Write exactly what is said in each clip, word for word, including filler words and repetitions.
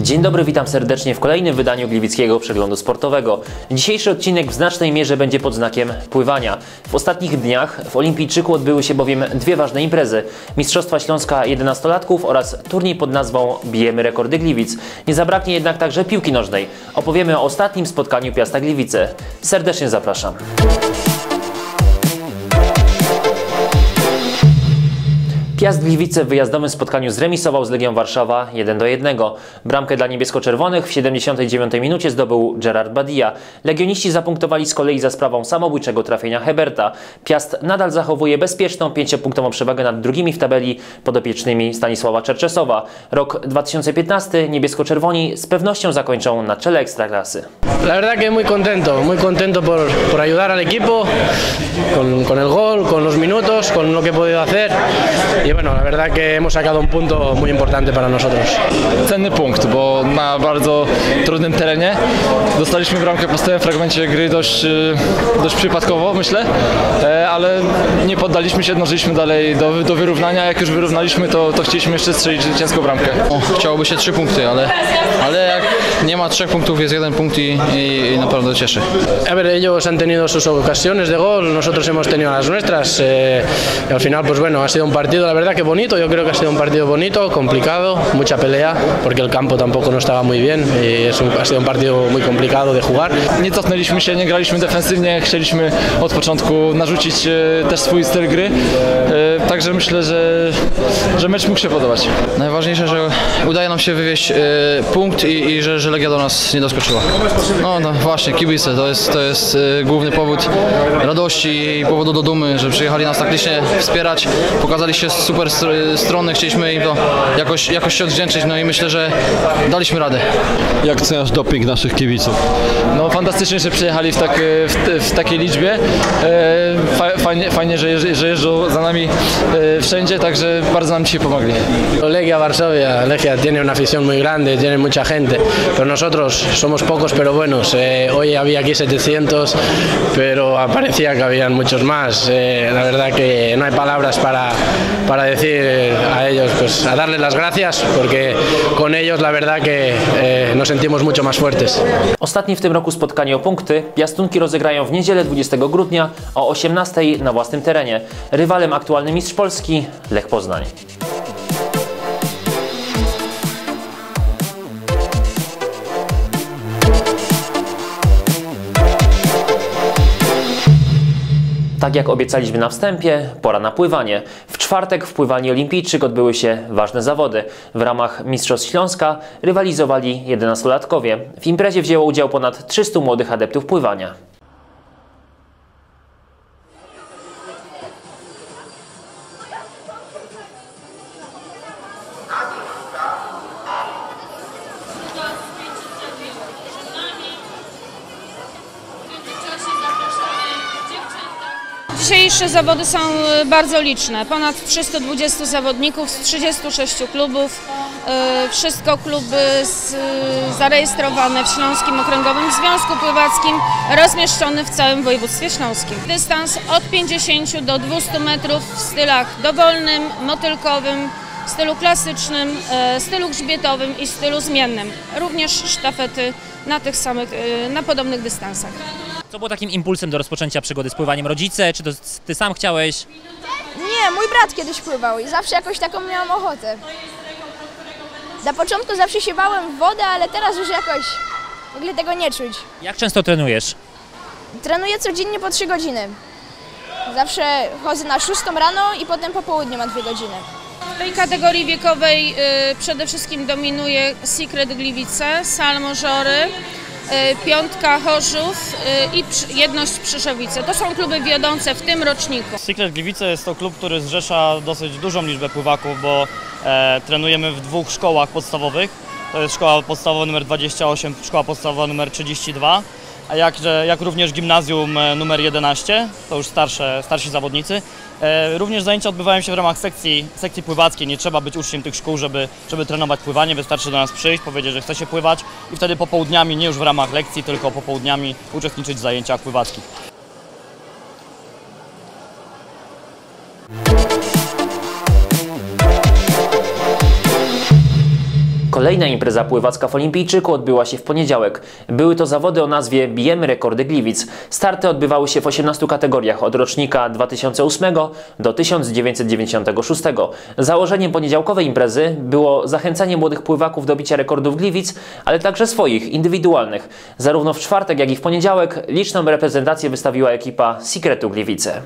Dzień dobry, witam serdecznie w kolejnym wydaniu Gliwickiego Przeglądu Sportowego. Dzisiejszy odcinek w znacznej mierze będzie pod znakiem pływania. W ostatnich dniach w Olimpijczyku odbyły się bowiem dwie ważne imprezy. Mistrzostwa Śląska jedenastolatków oraz turniej pod nazwą Bijemy Rekordy Gliwic. Nie zabraknie jednak także piłki nożnej. Opowiemy o ostatnim spotkaniu Piasta Gliwice. Serdecznie zapraszam. Piast Gliwice w wyjazdowym spotkaniu zremisował z Legią Warszawa jeden do jednego. Bramkę dla niebiesko-czerwonych w siedemdziesiątej dziewiątej minucie zdobył Gerard Badia. Legioniści zapunktowali z kolei za sprawą samobójczego trafienia Heberta. Piast nadal zachowuje bezpieczną pięciopunktową przewagę nad drugimi w tabeli podopiecznymi Stanisława Czerczesowa. Rok dwa tysiące piętnasty niebiesko-czerwoni z pewnością zakończą na czele Ekstraklasy. La verdad que muy contento, muy contento por, por ayudar al equipo con, con el gol, con los minutos, con lo que he podido hacer. Y bueno, la verdad que hemos sacado un punto muy importante para nosotros. Cenny punkt, bo na bardzo trudnym terenie dostaliśmy bramkę po stałym fragmencie gry dość, dość przypadkowo, myślę, ale nie poddaliśmy się, dążyliśmy dalej do, do wyrównania. Jak już wyrównaliśmy, to, to chcieliśmy jeszcze strzelić zwycięską bramkę. O, chciałoby się trzy punkty, ale, ale jak nie ma trzech punktów, jest jeden punkt i, i, i naprawdę cieszy. A ver, ellos han tenido sus ocasiones de gol, nosotros hemos tenido las nuestras. Eh, y al final, pues bueno, ha sido un partido, la verdad que bonito. Yo creo que ha sido un partido bonito, complicado, mucha pelea, porque el campo tampoco no estaba muy bien. Y es un, ha sido un partido muy complicado de jugar. Nie cofnęliśmy się, nie graliśmy defensywnie, chcieliśmy od początku narzucić e, też swój styl gry. E, także myślę, że, że mecz mógł się podobać. Najważniejsze, że udaje nam się wywieźć e, punkt i, i że, że Legia do nas nie doskoczyła. No, no właśnie, kibice, to jest, to jest e, główny powód radości i powodu do dumy, że przyjechali nas tak licznie wspierać, pokazali się z super strony, chcieliśmy im to jakoś, jakoś się odwdzięczyć, no i myślę, że daliśmy radę. Jak oceniasz doping naszych kibiców? No fantastycznie, że przyjechali w, tak, w, w takiej liczbie. E, fajnie, fajnie że, jeżdż, że jeżdżą za nami e, wszędzie, także bardzo nam dzisiaj pomogli. Legia Varsovia, Legia tiene una afición muy grande, tiene mucha gente, pero nosotros somos pocos pero buenos. Eh, hoy había aquí setecientos, pero parecía que habían muchos más. Eh, la verdad que no hay palabras para, para decir a ellos, pues a darles las gracias, porque con ellos la verdad que eh, nos sentimos mucho más fuertes. Ostatnie w tym roku spotkanie o punkty piastunki rozegrają w niedzielę dwudziestego grudnia o osiemnastej na własnym terenie. Rywalem aktualny mistrz Polski Lech Poznań. Tak jak obiecaliśmy na wstępie, pora na pływanie. W czwartek w pływalni Olimpijczyk odbyły się ważne zawody. W ramach Mistrzostw Śląska rywalizowali jedenastolatkowie. W imprezie wzięło udział ponad trzystu młodych adeptów pływania. Dzisiejsze zawody są bardzo liczne. Ponad trzystu dwudziestu zawodników z trzydziestu sześciu klubów. Wszystko kluby z, zarejestrowane w Śląskim Okręgowym Związku Pływackim, rozmieszczone w całym województwie śląskim. Dystans od pięćdziesięciu do dwustu metrów w stylach dowolnym, motylkowym, stylu klasycznym, stylu grzbietowym i stylu zmiennym. Również sztafety na tych samych, na podobnych dystansach. Co było takim impulsem do rozpoczęcia przygody z pływaniem? Rodzice? Czy to ty sam chciałeś? Nie, mój brat kiedyś pływał i zawsze jakoś taką miałam ochotę. Na początku zawsze się bałem w wodę, ale teraz już jakoś w ogóle tego nie czuć. Jak często trenujesz? Trenuję codziennie po trzy godziny. Zawsze chodzę na szóstą rano i potem po południu mam dwie godziny. W tej kategorii wiekowej y, przede wszystkim dominuje Secret Gliwice, Salmożory, y, Piątka Chorzów y, i przy, Jedność Przyszowice. To są kluby wiodące w tym roczniku. Secret Gliwice jest to klub, który zrzesza dosyć dużą liczbę pływaków, bo e, trenujemy w dwóch szkołach podstawowych. To jest szkoła podstawowa numer dwadzieścia osiem, szkoła podstawowa numer trzydzieści dwa, a jak, jak również gimnazjum numer jedenaście, to już starsze, starsi zawodnicy. E, również zajęcia odbywają się w ramach sekcji, sekcji pływackiej. Nie trzeba być uczniem tych szkół, żeby, żeby trenować pływanie. Wystarczy do nas przyjść, powiedzieć, że chce się pływać i wtedy popołudniami, nie już w ramach lekcji, tylko popołudniami uczestniczyć w zajęciach pływackich. Kolejna impreza pływacka w Olimpijczyku odbyła się w poniedziałek. Były to zawody o nazwie Bijemy Rekordy Gliwic. Starty odbywały się w osiemnastu kategoriach od rocznika dwa tysiące ósmego do tysiąc dziewięćset dziewięćdziesiątego szóstego. Założeniem poniedziałkowej imprezy było zachęcanie młodych pływaków do bicia rekordów Gliwic, ale także swoich, indywidualnych. Zarówno w czwartek, jak i w poniedziałek liczną reprezentację wystawiła ekipa Secretu Gliwice.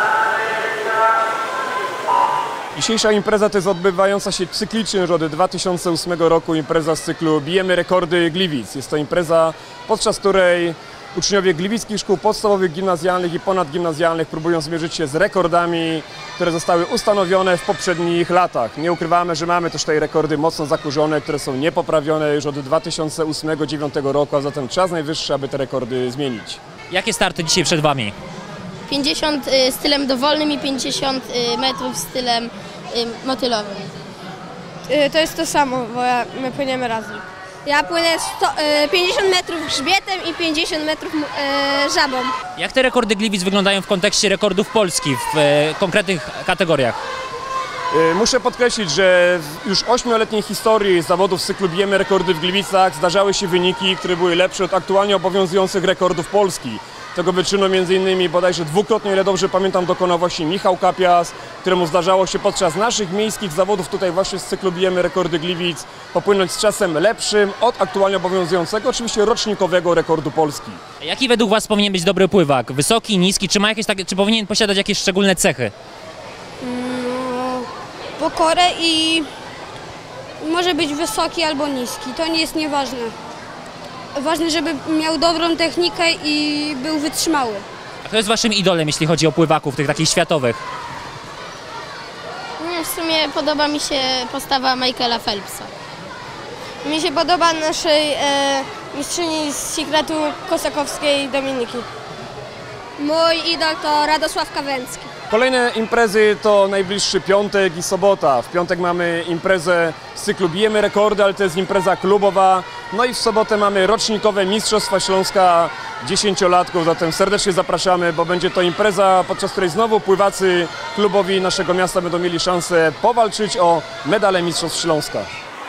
Dzisiejsza impreza to jest odbywająca się cyklicznie już od dwa tysiące ósmego roku impreza z cyklu Bijemy Rekordy Gliwic. Jest to impreza, podczas której uczniowie gliwickich szkół podstawowych, gimnazjalnych i ponadgimnazjalnych próbują zmierzyć się z rekordami, które zostały ustanowione w poprzednich latach. Nie ukrywamy, że mamy też te rekordy mocno zakurzone, które są niepoprawione już od dwa tysiące ósmego do dwa tysiące dziewiątego roku, a zatem czas najwyższy, aby te rekordy zmienić. Jakie starty dzisiaj przed Wami? pięćdziesiąt stylem dowolnym i pięćdziesiąt metrów stylem motylowym. To jest to samo, bo my płyniemy razem. Ja płynę sto, pięćdziesiąt metrów grzbietem i pięćdziesiąt metrów żabą. Jak te rekordy Gliwic wyglądają w kontekście rekordów Polski w konkretnych kategoriach? Muszę podkreślić, że w już ośmioletniej historii zawodów z cyklu Bijemy Rekordy w Gliwicach zdarzały się wyniki, które były lepsze od aktualnie obowiązujących rekordów Polski. Tego wyczynu między innymi bodajże dwukrotnie, ile dobrze pamiętam, dokonał właśnie Michał Kapias, któremu zdarzało się podczas naszych miejskich zawodów tutaj właśnie z cyklu Bijemy Rekordy Gliwic popłynąć z czasem lepszym od aktualnie obowiązującego, oczywiście rocznikowego rekordu Polski. Jaki według Was powinien być dobry pływak? Wysoki, niski? Czy ma jakieś takie, czy powinien posiadać jakieś szczególne cechy? No, pokorę i może być wysoki albo niski, to nie jest nieważne. Ważne, żeby miał dobrą technikę i był wytrzymały. A kto jest Waszym idolem, jeśli chodzi o pływaków, tych takich światowych? W sumie podoba mi się postawa Michaela Phelpsa. Mi się podoba naszej e, mistrzyni z Secretu Kosakowskiej Dominiki. Mój idol to Radosław Kawęcki. Kolejne imprezy to najbliższy piątek i sobota. W piątek mamy imprezę z cyklu Bijemy Rekordy, ale to jest impreza klubowa. No i w sobotę mamy rocznikowe Mistrzostwa Śląska dziesięciolatków, zatem serdecznie zapraszamy, bo będzie to impreza, podczas której znowu pływacy klubowi naszego miasta będą mieli szansę powalczyć o medale Mistrzostw Śląska.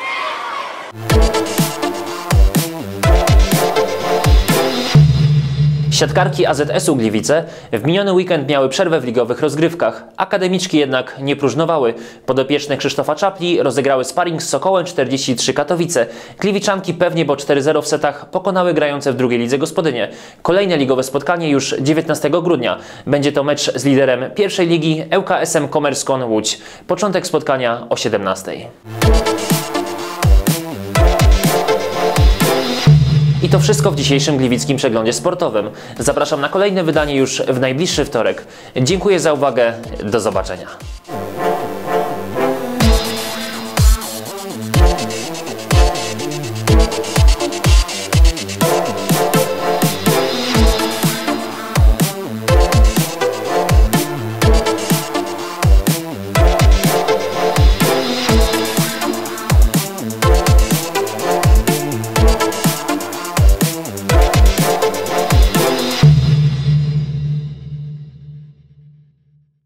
Siatkarki A Z S-u Gliwice w miniony weekend miały przerwę w ligowych rozgrywkach. Akademiczki jednak nie próżnowały. Podopieczne Krzysztofa Czapli rozegrały sparring z Sokołem czterdzieści trzy Katowice. Gliwiczanki pewnie po cztery zero w setach pokonały grające w drugiej lidze gospodynie. Kolejne ligowe spotkanie już dziewiętnastego grudnia. Będzie to mecz z liderem pierwszej ligi L K S M Komerskon Łódź. Początek spotkania o siedemnastej. I to wszystko w dzisiejszym gliwickim przeglądzie sportowym. Zapraszam na kolejne wydanie już w najbliższy wtorek. Dziękuję za uwagę. Do zobaczenia.